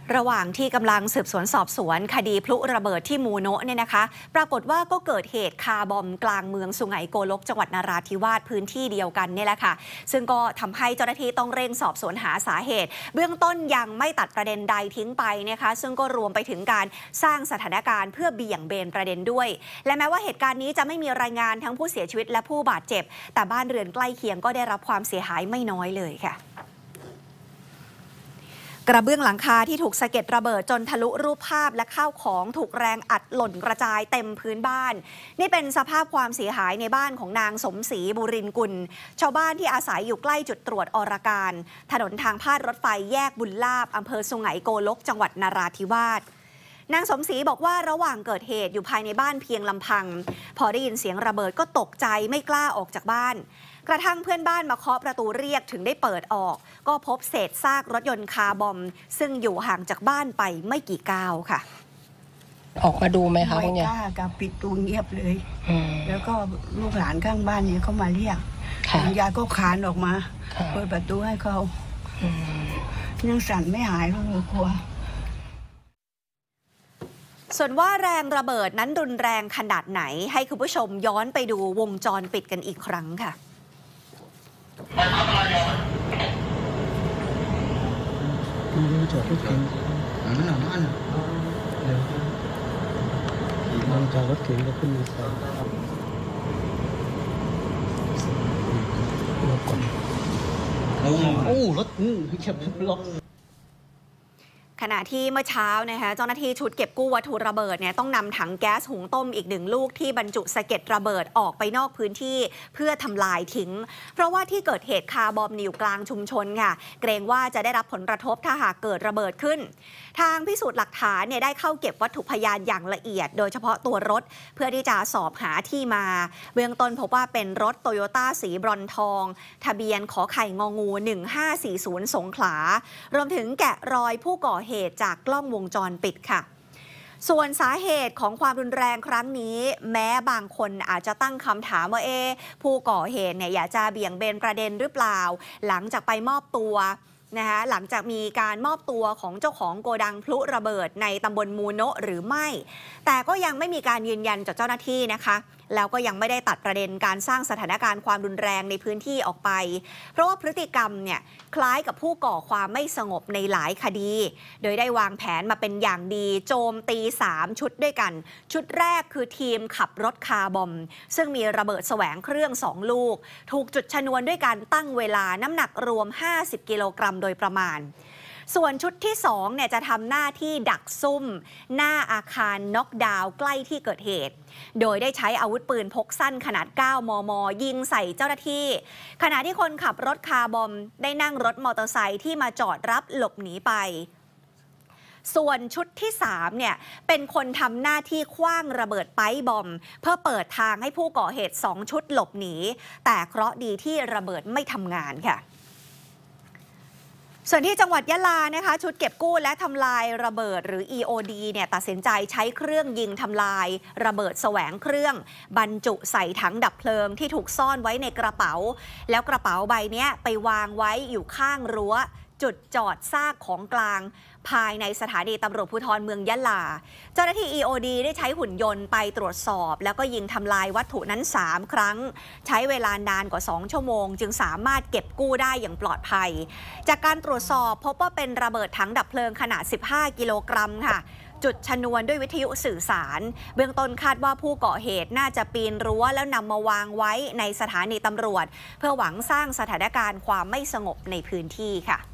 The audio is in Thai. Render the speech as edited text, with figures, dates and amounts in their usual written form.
ระหว่างที่กำลังสืบสวนสอบสวนคดีพลุระเบิดที่มูโนะเนี่ยนะคะปรากฏว่าก็เกิดเหตุคาร์บอมกลางเมืองสุไหงโกลกจังหวัดนราธิวาสพื้นที่เดียวกันนี่แหละค่ะซึ่งก็ทำให้เจ้าหน้าที่ต้องเร่งสอบสวนหาสาเหตุเบื้องต้นยังไม่ตัดประเด็นใดทิ้งไปนะคะซึ่งก็รวมไปถึงการสร้างสถานการณ์เพื่อเบี่ยงเบนประเด็นด้วยและแม้ว่าเหตุการณ์นี้จะไม่มีรายงานทั้งผู้เสียชีวิตและผู้บาดเจ็บแต่บ้านเรือนใกล้เคียงก็ได้รับความเสียหายไม่น้อยเลยค่ะกระเบื้องหลังคาที่ถูกสะเก็ดระเบิดจนทะลุรูปภาพและข้าวของถูกแรงอัดหล่นกระจายเต็มพื้นบ้านนี่เป็นสภาพความเสียหายในบ้านของนางสมศรีบุรินทร์กุลชาวบ้านที่อาศัยอยู่ใกล้จุดตรวจอรการถนนทางพาดรถไฟแยกบุญลาภอำเภอสุไหงโกลกจังหวัดนราธิวาสนางสมศรีบอกว่าระหว่างเกิดเหตุอยู่ภายในบ้านเพียงลำพังพอได้ยินเสียงระเบิดก็ตกใจไม่กล้าออกจากบ้านกระทั่งเพื่อนบ้านมาเคาะประตูเรียกถึงได้เปิดออกก็พบเศษซากรถยนต์คาร์บอมซึ่งอยู่ห่างจากบ้านไปไม่กี่ก้าวค่ะออกมาดูไหมคะคุณยายไม่กล้ากับปิดตูเงียบเลยแล้วก็ลูกหลานข้างบ้านเนี่ยเขามาเรียกคุณยายก็คลานออกมาเปิดประตูให้เขายังสั่นไม่หายเลยกลัวส่วนว่าแรงระเบิดนั้นรุนแรงขนาดไหนให้คุณผู้ชมย้อนไปดูวงจรปิดกันอีกครั้งค่ะจอดรถเก๋งนั่นน่ะนั่นลงจากรถเก๋งก็ขึ้นมาใส่รถก่อนโอ้รถเก็บล็อกขณะที่เมื่อเช้านะคะเจ้าหน้าที่ชุดเก็บกู้วัตถุระเบิดเนี่ยต้องนำถังแก๊สหุงต้มอีก1 ลูกที่บรรจุสะเก็ดระเบิดออกไปนอกพื้นที่เพื่อทำลายทิ้งเพราะว่าที่เกิดเหตุคาร์บอมอยู่กลางชุมชนค่ะเกรงว่าจะได้รับผลกระทบถ้าหากเกิดระเบิดขึ้นทางพิสูจน์หลักฐานเนี่ยได้เข้าเก็บวัตถุพยานอย่างละเอียดโดยเฉพาะตัวรถเพื่อที่จะสอบหาที่มาเบื้องต้นพบว่าเป็นรถโตโยต้าสีบรอนซ์ทองทะเบียนขอไข่งองู1540สงขลารวมถึงแกะรอยผู้ก่อเหตุจากกล้องวงจรปิดค่ะส่วนสาเหตุของความรุนแรงครั้งนี้แม้บางคนอาจจะตั้งคำถามว่าผู้ก่อเหตุเนี่ยอยากจะเบี่ยงเบนประเด็นหรือเปล่าหลังจากไปมอบตัวนะคะหลังจากมีการมอบตัวของเจ้าของโกดังพลุระเบิดในตำบลมูโนะหรือไม่แต่ก็ยังไม่มีการยืนยันจากเจ้าหน้าที่นะคะแล้วก็ยังไม่ได้ตัดประเด็นการสร้างสถานการณ์ความรุนแรงในพื้นที่ออกไปเพราะว่าพฤติกรรมเนี่ยคล้ายกับผู้ก่อความไม่สงบในหลายคดีโดยได้วางแผนมาเป็นอย่างดีโจมตี3 ชุดด้วยกันชุดแรกคือทีมขับรถคาร์บอมซึ่งมีระเบิดแสวงเครื่อง2 ลูกถูกจุดชนวนด้วยการตั้งเวลาน้ำหนักรวม50 กิโลกรัมโดยประมาณส่วนชุดที่2เนี่ยจะทำหน้าที่ดักซุ่มหน้าอาคารน็อกดาวน์ใกล้ที่เกิดเหตุโดยได้ใช้อาวุธปืนพกสั้นขนาด 9 มม. ยิงใส่เจ้าหน้าที่ขณะที่คนขับรถคาร์บอมได้นั่งรถมอเตอร์ไซค์ที่มาจอดรับหลบหนีไปส่วนชุดที่3เนี่ยเป็นคนทำหน้าที่ขว้างระเบิดไป๊บอมเพื่อเปิดทางให้ผู้ก่อเหตุ2 ชุดหลบหนีแต่เคราะห์ดีที่ระเบิดไม่ทำงานค่ะส่วนที่จังหวัดยะลานะคะชุดเก็บกู้และทำลายระเบิดหรือ EOD เนี่ยตัดสินใจใช้เครื่องยิงทำลายระเบิดแสวงเครื่องบรรจุใส่ถังดับเพลิงที่ถูกซ่อนไว้ในกระเป๋าแล้วกระเป๋าใบนี้ไปวางไว้อยู่ข้างรั้วจุดจอดซากของกลางภายในสถานีตำรวจภูธรเมืองยะลาเจ้าหน้าที่ EOD ได้ใช้หุ่นยนต์ไปตรวจสอบแล้วก็ยิงทำลายวัตถุนั้น3 ครั้งใช้เวลานานกว่า2 ชั่วโมงจึงสามารถเก็บกู้ได้อย่างปลอดภัยจากการตรวจสอบพบว่าเป็นระเบิดถังดับเพลิงขนาด15 กิโลกรัมค่ะจุดชนวนด้วยวิทยุสื่อสารเบื้องต้นคาดว่าผู้ก่อเหตุน่าจะปีนรั้วแล้วนำมาวางไว้ในสถานีตำรวจเพื่อหวังสร้างสถานการณ์ความไม่สงบในพื้นที่ค่ะ